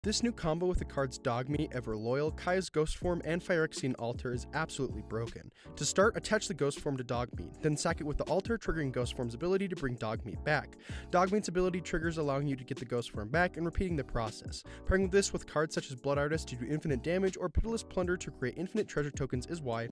This new combo with the cards Dogmeat, Ever Loyal, Kai's Ghostform, and Phyrexian Altar is absolutely broken. To start, attach the Ghostform to Dogmeat, then sack it with the Altar, triggering Ghostform's ability to bring Dogmeat back. Dogmeat's ability triggers allowing you to get the Ghostform back and repeating the process. Pairing this with cards such as Blood Artist to do infinite damage or Pitiless Plunder to create infinite treasure tokens is why